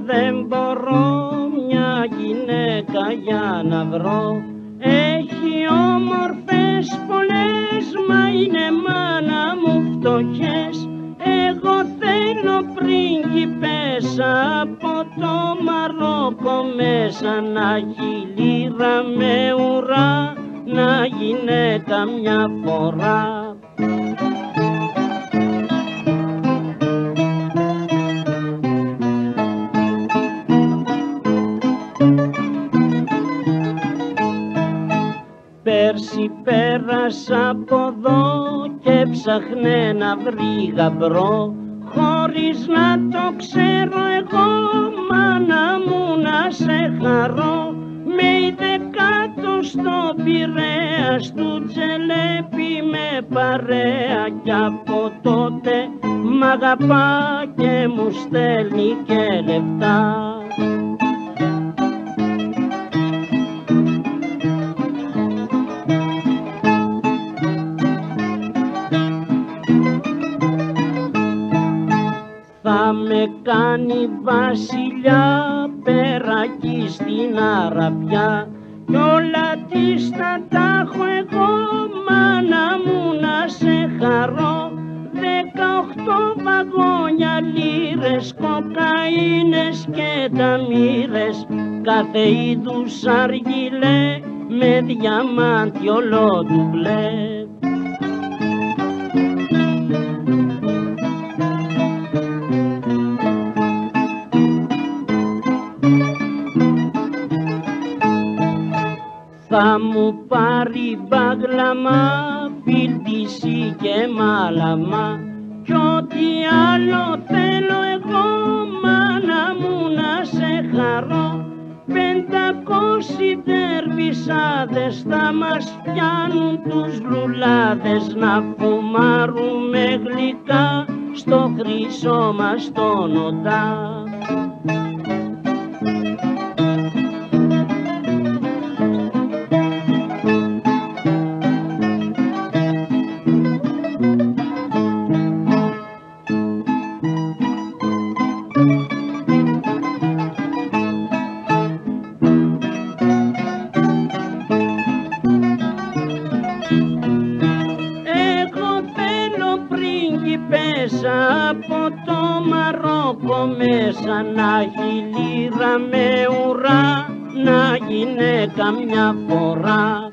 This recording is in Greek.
δεν μπορώ μια γυναίκα για να βρω. Έχει όμορφες πολλές, μα είναι μάνα μου φτωχές. Εγώ θέλω πρίγκιπες από το Μαρόκο μέσα, να έχει λίρα με ουρά, να γυναίκα μια φορά. Πέρσι πέρασα από εδώ και ψάχνε να βρει γαμπρό, χωρίς να το ξέρω εγώ, μάνα μου, να σε χαρώ. Με είδε κάτω στο Πειραιά, στου Τζελέπι με παρέα, κι από τότε μ' αγαπά και μου στέλνει και λεφτά. Θα με κάνει βασιλιά πέρα εκεί στην Αραβιά, κι όλα της θα τα έχω εγώ, μάνα μου, να σε χαρώ. 18 βαγόνια λίρες, κοκαίνες και ταμύρες, κάθε είδους αργυλέ με διαμάντι όλο του μπλε. Θα μου πάρει μπάγλαμα, πίλτιση και μάλαμα, κι ό,τι άλλο θέλω εγώ, μάνα μου, να σε χαρώ. 500 δερβισάδες θα μας πιάνουν τους λουλάδες, να φουμάρουμε γλυκά στο χρυσό μας το νοτά. Από το Μαρόκο μέσα, να έχει λίρα με ουρά, να γυναίκα μια φορά.